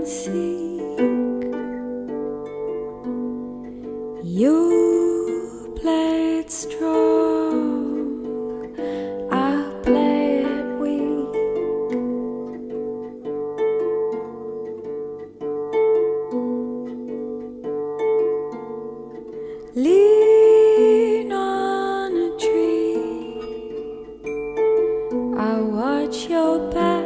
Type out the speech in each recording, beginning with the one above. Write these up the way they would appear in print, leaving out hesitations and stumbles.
and seek. You play it strong, I play it weak. Lean on a tree, I watch your back.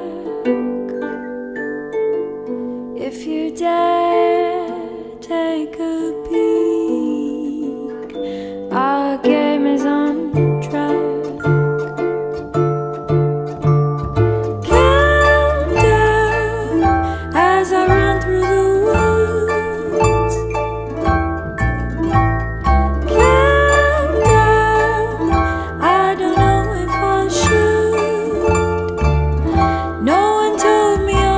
If you dare take a peek, our game is on track. Countdown as I run through the woods. Countdown, I don't know if I should. No one told me I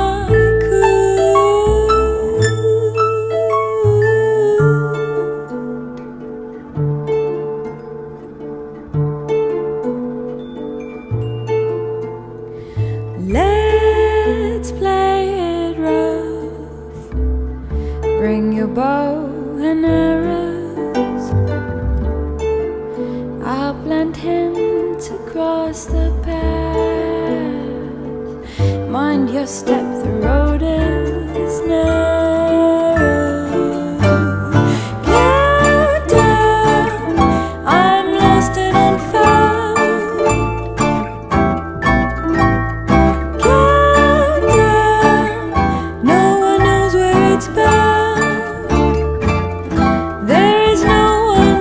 Let's play it rough. Bring your bow and arrows. I'll plant hints across the path. Mind your step, the road is narrow. Countdown, I'm lost and unfound. It's bound. There is no one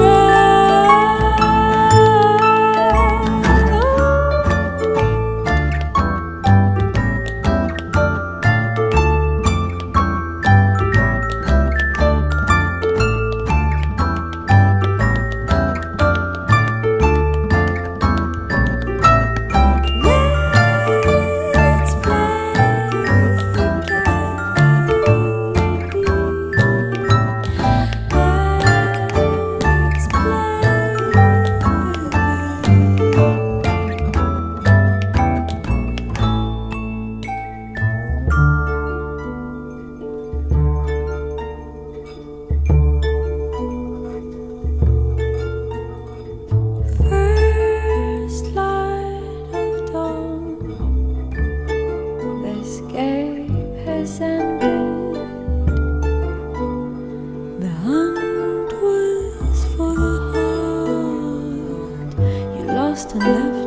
ended. The hunt was for the heart. You lost and left